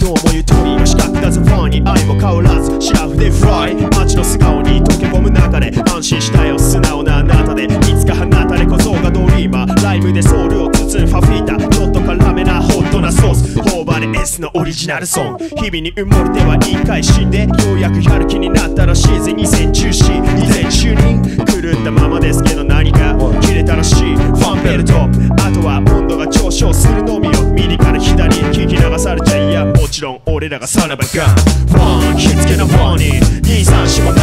脳もゆとりの視覚だぜファンに愛も変わらずシラフでフライ街の素顔に溶け込む中で安心したよ素直なあなたでいつか放たれ小僧がドリーマーライブでソウルを包むファフィータちょっと辛めなホットなソース頬張れ S のオリジナルソング日々に埋もれては一回死んでようやくやる気になったらしいぜ2014 2012狂ったままですけど何か切れたらしいファンベルトあとは温度が上昇するのみよ右から左聞き流されちゃいやもちろん俺らがさらばがファン火付けのファンに234も